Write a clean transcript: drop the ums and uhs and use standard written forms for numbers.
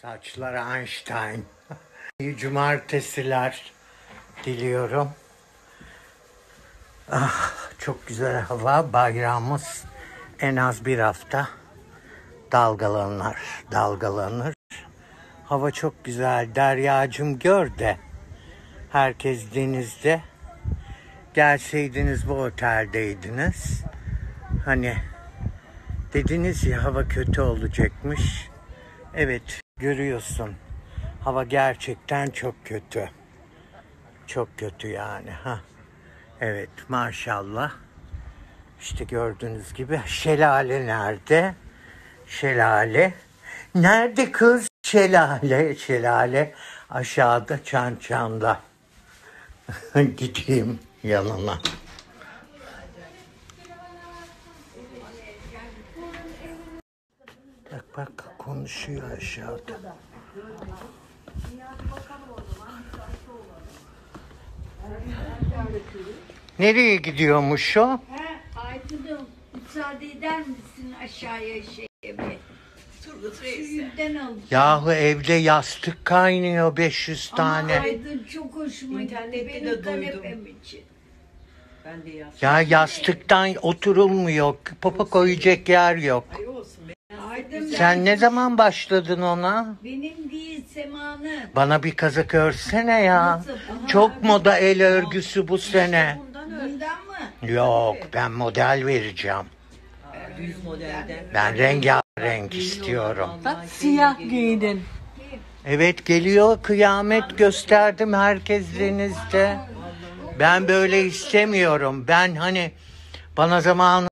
Saçlar Einstein. İyi cumartesiler diliyorum. Çok güzel hava. Bayrağımız en az bir hafta dalgalanır. Hava çok güzel. Deryacığım gör de. Herkes denizde. Gelseydiniz bu oteldeydiniz. Hani dediniz ya hava kötü olacakmış. Evet, görüyorsun. Hava gerçekten çok kötü. Çok kötü yani. Evet, maşallah. İşte gördüğünüz gibi şelale nerede? Şelale. Nerede kız? Şelale. Aşağıda Çançan'da. Gideyim yanına. Bak konuşuyor aşağıda. Nereye gidiyormuş o? Aydın'ım müsaade eder misin aşağıya bir? Turgut Reis. Suyundan alacağım. Yahu evde yastık kaynıyor 500 tane. Ama Aydın çok hoşuma gitti. İnternette de Benim duydum. kanepem için. Ben de yaptım. Ya yastıktan oturulmuyor. Popo koyacak yer yok. Ay olsun be. Aydın Sen ne zaman başladın ona? benim değil Sema'nın. Bana bir kazak örsene ya. Nasıl? Çok moda el örgüsü bu sene. Bundan öyle. Şey Bundan mı? Yok, ben model vereceğim. Düz modelden. Ben rengarenk istiyorum. Bak Siyah giydin. Evet, geliyor kıyamet, gösterdim herkes denizde. Ben böyle istemiyorum. Ben hani bana zamanı